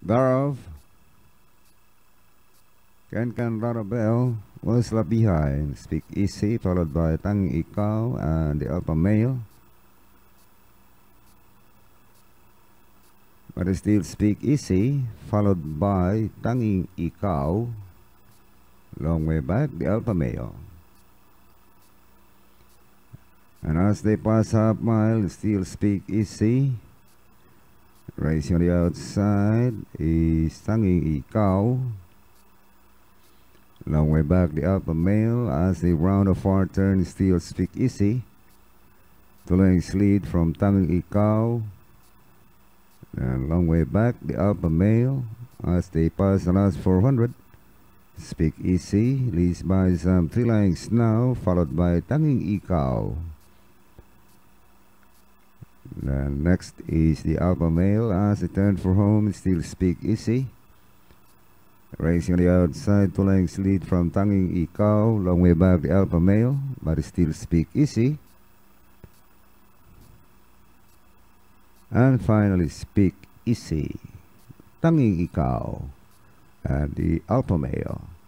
Thereof, Can Bell was left behind. Speak easy, followed by Tang Ikaw and the alpha male. But still speak easy, followed by Tang Ikaw. Long way back, the alpha male. And as they pass half mile, still speak easy. Racing on the outside is Tanging Ikaw. Long way back, the alpha male. As they round a far turn, still speak easy. The length lead from Tanging Ikaw. And long way back, the alpha male. As they pass the last 400, speak easy. Leads by some 3 lengths now, followed by Tanging Ikaw. And next is the alpha male. As they turn for home, still speak easy. Racing on the outside, 2 lengths lead from Tanging Ikaw. Long way back, the alpha male, but still speak easy. And finally, speak easy. Tanging Ikaw and the alpha male.